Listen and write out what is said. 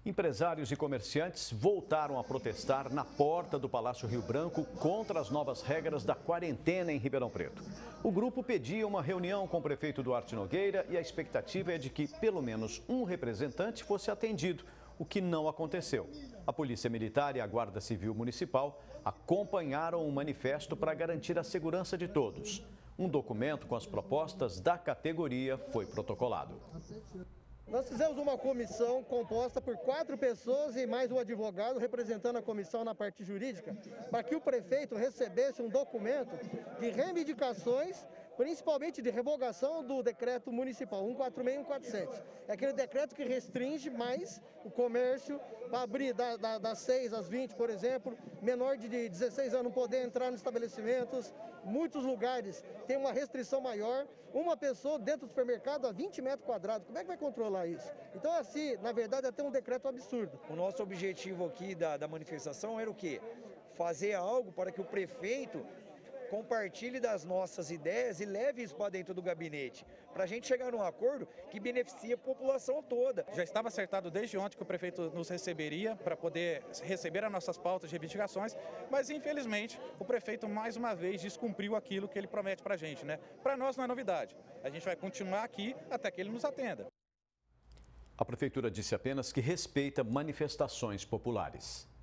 Empresários e comerciantes voltaram a protestar na porta do Palácio Rio Branco contra as novas regras da quarentena em Ribeirão Preto. O grupo pedia uma reunião com o prefeito Duarte Nogueira e a expectativa é de que pelo menos um representante fosse atendido, o que não aconteceu. A Polícia Militar e a Guarda Civil Municipal acompanharam o manifesto para garantir a segurança de todos. Um documento com as propostas da categoria foi protocolado. Nós fizemos uma comissão composta por 4 pessoas e mais um advogado representando a comissão na parte jurídica, para que o prefeito recebesse um documento de reivindicações, principalmente de revogação do decreto municipal 146 e 147. É aquele decreto que restringe mais o comércio para abrir das 6 às 20, por exemplo, menor de 16 anos não poder entrar nos estabelecimentos. Muitos lugares tem uma restrição maior, uma pessoa dentro do supermercado a 20 metros quadrados. Como é que vai controlar isso? Então, assim, na verdade, é até um decreto absurdo. O nosso objetivo aqui da manifestação era o quê? Fazer algo para que o prefeito compartilhe das nossas ideias e leve isso para dentro do gabinete, para a gente chegar num acordo que beneficie a população toda. Já estava acertado desde ontem que o prefeito nos receberia para poder receber as nossas pautas de reivindicações, mas infelizmente o prefeito mais uma vez descumpriu aquilo que ele promete para a gente, né? Para nós não é novidade, a gente vai continuar aqui até que ele nos atenda. A prefeitura disse apenas que respeita manifestações populares.